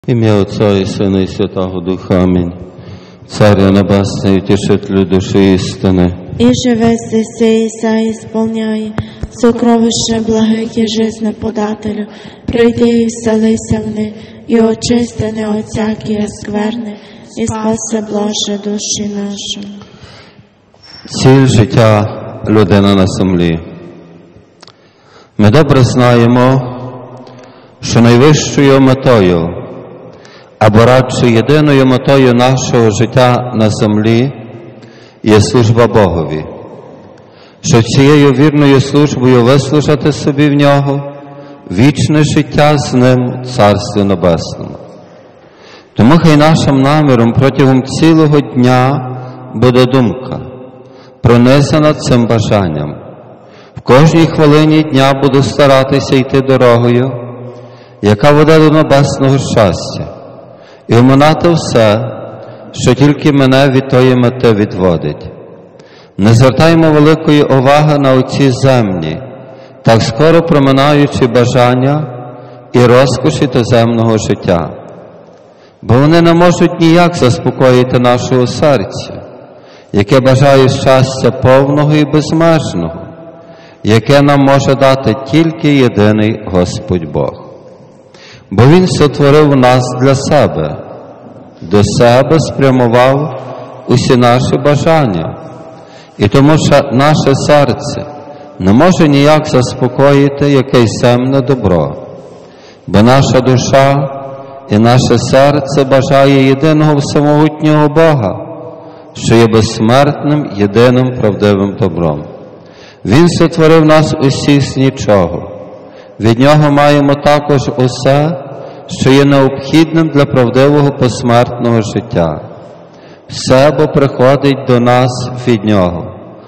Ім'я Отця і Сина і Святого Духа. Амінь. Царю Небесний, утішителю душі істини, и живе здесь и исполняй сокровище благих и жизнеподателю, прийди и вселися в них, и очисти не от всякої скверни, і спаси блаже душі наші. Ціль життя людини на землі. Ми добре знаємо, що найвищою метою, або радше єдиною метою нашого життя на землі є служба Богові, що цією вірною службою вислужити собі в Нього вічне життя з Ним в Царстві Небесному. Тому хай нашим наміром протягом цілого дня буде думка, пронизана цим бажанням. В кожній хвилині дня буду старатися йти дорогою, яка веде до небесного щастя, і оминати все, що тільки мене від тої мети відводить. Не звертаємо великої уваги на оці земні, так скоро проминаючи бажання і розкоші тоземного життя, бо вони не можуть ніяк заспокоїти нашого серця, яке бажає щастя повного і безмежного, яке нам може дати тільки єдиний Господь Бог. Бо Він сотворив нас для себе, до себе спрямував усі наші бажання, і тому що наше серце не може ніяк заспокоїти якесь земне добро, бо наша душа і наше серце бажає єдиного всемогутнього Бога, що є безсмертним, єдиним правдивим добром. Він сотворив нас усіх з нічого. Від Нього маємо також усе, що є необхідним для правдивого посмертного життя. Все бо приходить до нас від Нього,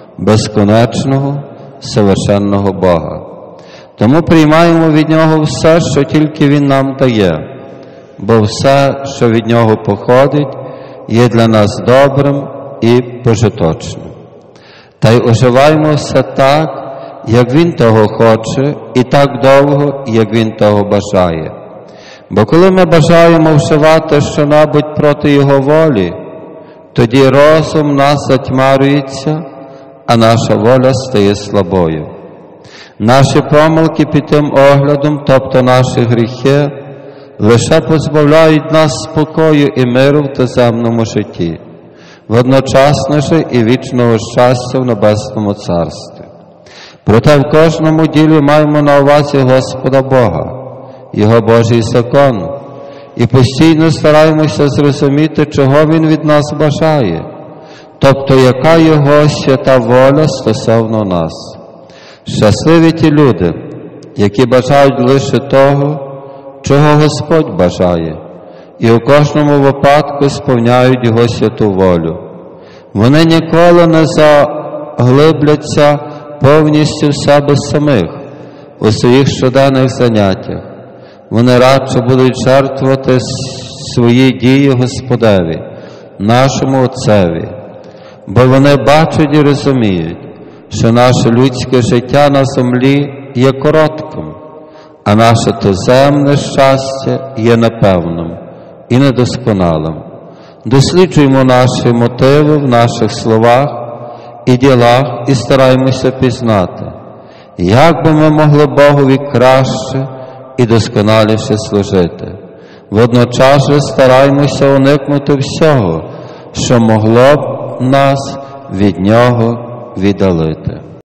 безконечного, совершенного Бога. Тому приймаємо від Нього все, що тільки Він нам дає, бо все, що від Нього походить, є для нас добрим і пожиточним. Та й уживаємо все так, як Він того хоче, і так довго, як Він того бажає. Бо коли ми бажаємо вживати що-небудь проти Його волі, тоді розум нас затьмарюється, а наша воля стає слабою. Наші помилки під тим оглядом, тобто наші гріхи, лише позбавляють нас спокою і миру в тоземному житті, водночасно же і вічного щастя в Небесному Царстві. Проте в кожному ділі маємо на увазі Господа Бога, Його Божий закон, і постійно стараємося зрозуміти, чого Він від нас бажає, тобто яка Його свята воля стосовно нас. Щасливі ті люди, які бажають лише того, чого Господь бажає, і у кожному випадку сповняють Його святу волю. Вони ніколи не заглибляться повністю в себе самих, у своїх щоденних заняттях. Вони радше будуть жертвувати свої дії Господеві, нашому Отцеві, бо вони бачать і розуміють, що наше людське життя на землі є коротким, а наше туземне щастя є непевним і недосконалим. Досліджуємо наші мотиви в наших словах і ділах і стараємося пізнати, як би ми могли Богові краще і досконаліше служити. Водночас же стараємося уникнути всього, що могло б нас від Нього віддалити.